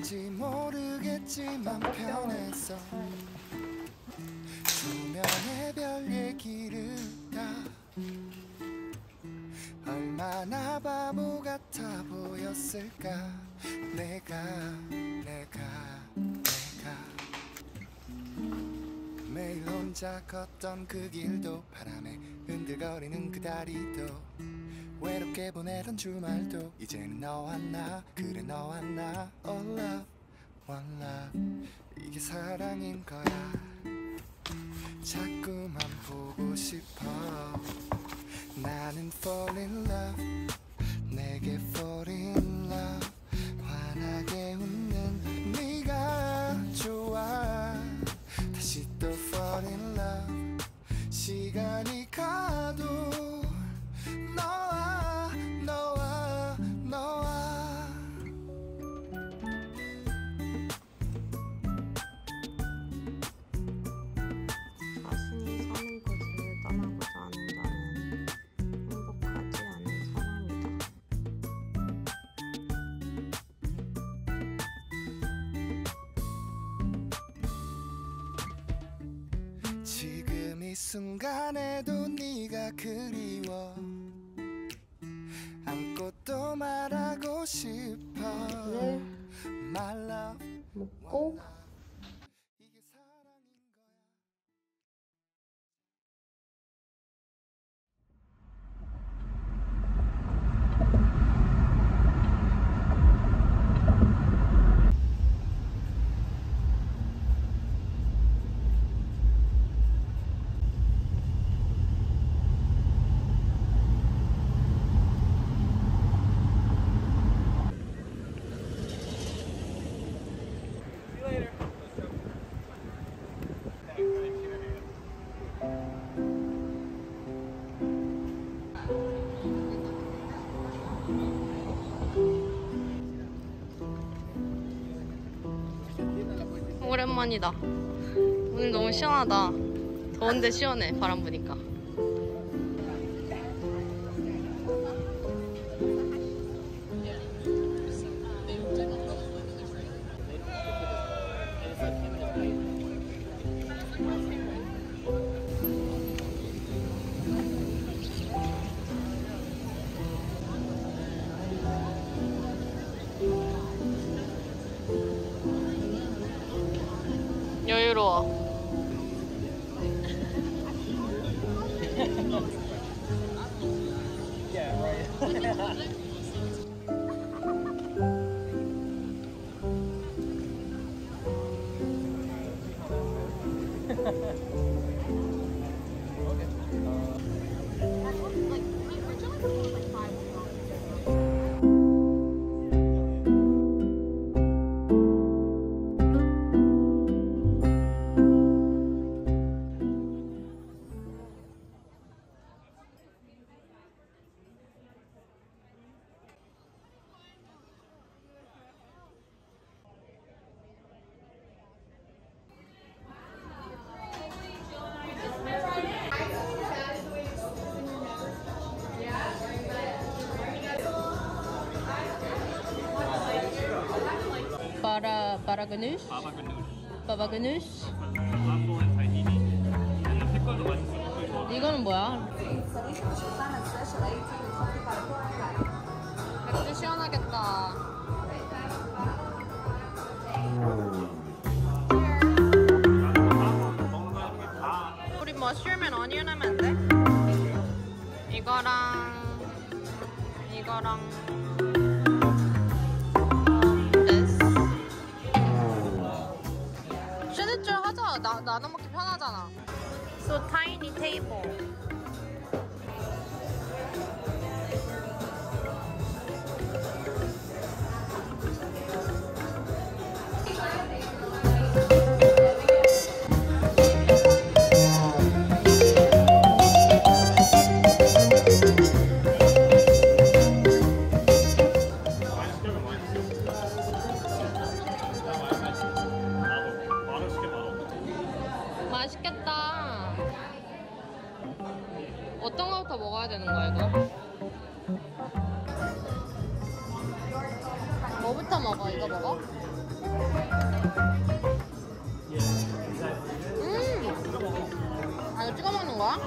왠지 모르겠지만 편했어. 조면의 별 얘기를 다 얼마나 바보 같아 보였을까. 내가 매일 혼자 걷던 그 길도 바람에 흔들거리는 그 다리도 외롭게 보내던 주말도 이제는 너와 나 그래 너와 나 All love one love 이게 사랑인 거야. 자꾸만 보고 싶어. 나는 fall in love 내게 fall in love 환하게 웃는 네가 좋아. 다시 또 fall in love 시간이 가도 너와 너와 너와 자신이 사는 곳을 떠나고자 하는 자는 행복하지 않은 사람이다. 지금 이 순간에도 네가 그리워. 안고 또 말하고 싶어. My love 먹고 이게 사랑인 거야. 오랜만이다. 오늘 너무 시원하다. 더운데 시원해. 바람 부니까. 여유로워. Baba ganoush? Baba ganoush? 이거는 뭐야? 맥주 시원하겠다. 우리 머쉬룸 앤 어니언 하면 안 돼? 이거랑 쉐드줄 하자. 나눠 먹기 편하잖아. So tiny table. 맛있겠다. 어떤 거부터 먹어야 되는 거야, 이거? 뭐부터 먹어? 이거 먹어? 아, 이거 찍어 먹는 거야?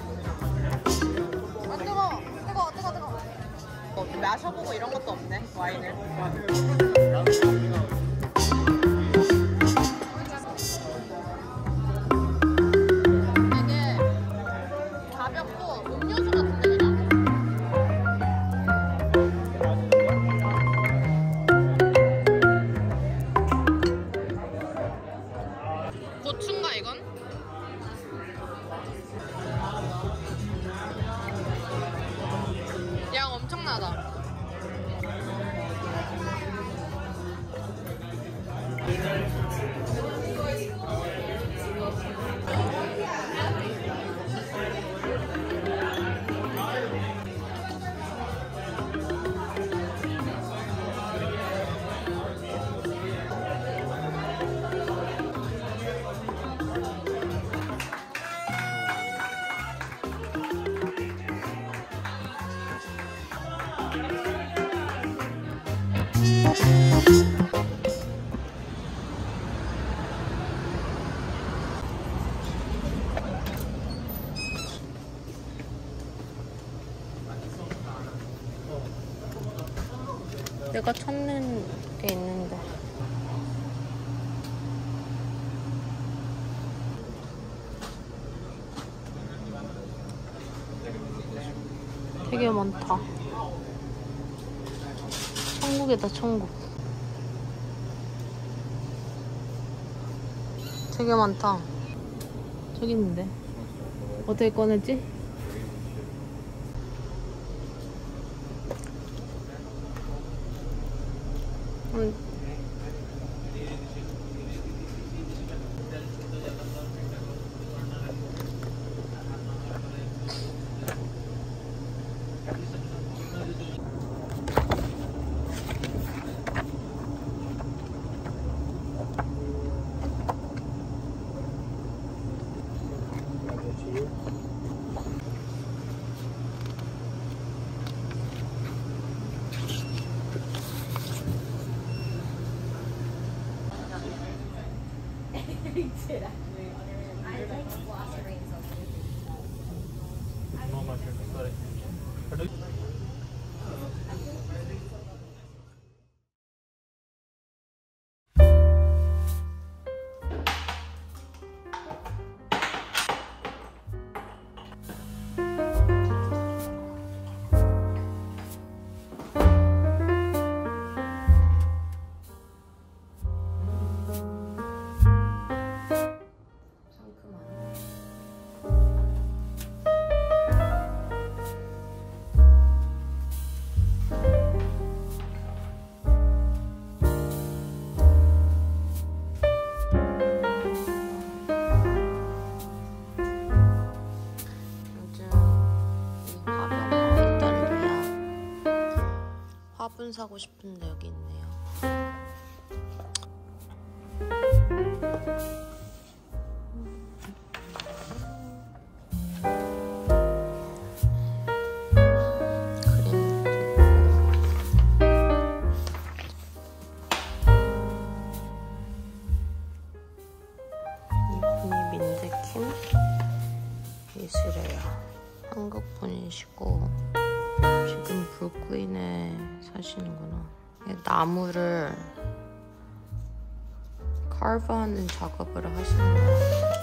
아, 뜨거워. 뜨거워, 뜨거워, 뜨거워. 마셔보고 이런 것도 없네, 와인을. 되게 가볍고 음료수 같은데, 그냥? 고추인가, 이건? 양 엄청나다. 내가 찾는 게 있는데. 되게 많다. 천국이다, 천국. 되게 많다. 저기 있는데. 어떻게 꺼냈지? 화분 사고 싶은데 여기 있네요. 이분이 민재킴 이시래요. 한국 분이시고 지금 브루클린에 사시는구나. 나무를 카브하는 작업을 하시는 거예요.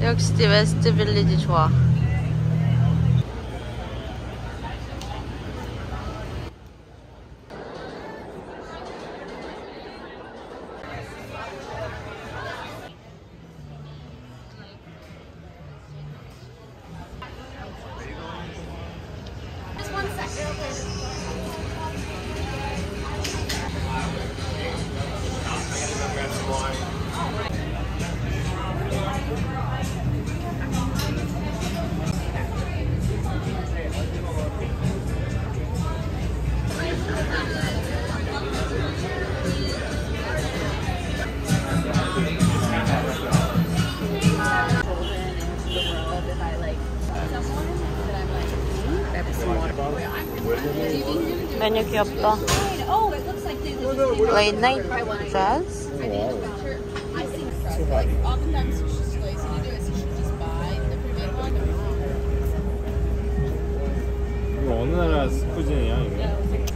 역시 웨스트 빌리지 좋아. 메뉴 귀엽다. Late night jazz? 이거 어느 나라 스쿠진이야 이거?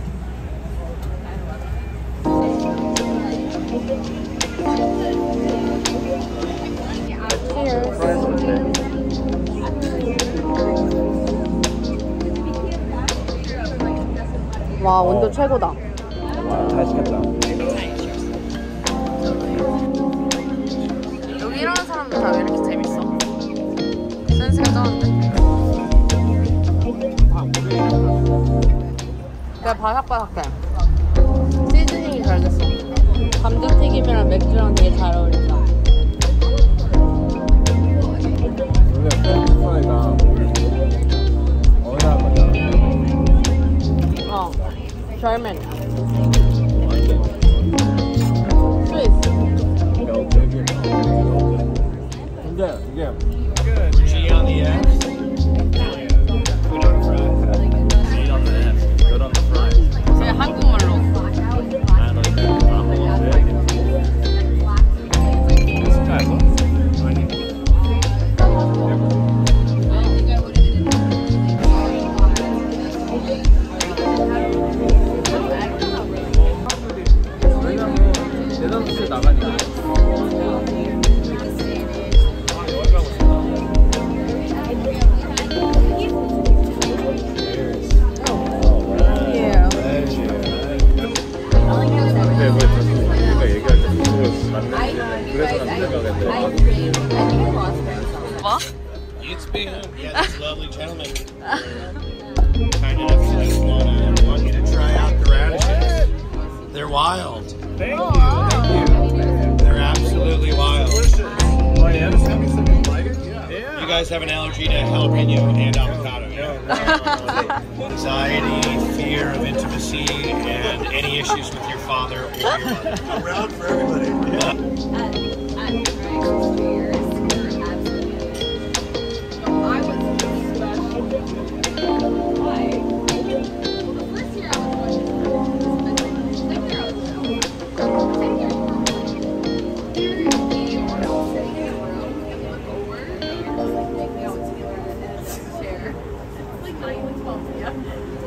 와, 온도 최고다. 와, 잘 시켰다. 여기 일하는 사람들 다 왜 이렇게 재밌어? 센스가 쩌는데? 그냥 바삭바삭해. 시즈닝이 잘 됐어. 감자튀김이랑 맥주랑 되게 잘 어울린다. 원래 프라이가 어느 나라 거냐? German. 근데 이게 G on the X. Food on the fry. G on the X. Good on the fry. 그냥 한국말로. I like that. I'm a little bit. This guy looks. 왜냐면 네덜란드에 나가니까. 뭐? It's been yeah, this lovely gentleman. Kind enough to want you to try out the radishes. They're wild. Thank you. They're absolutely wild. Oh yeah, just having something like it. Yeah. You guys have an allergy to jalapeno and avocado, yeah? Anxiety, fear of intimacy, and any issues with your father or your mother. Around for everybody. Like 9 to 12, yeah.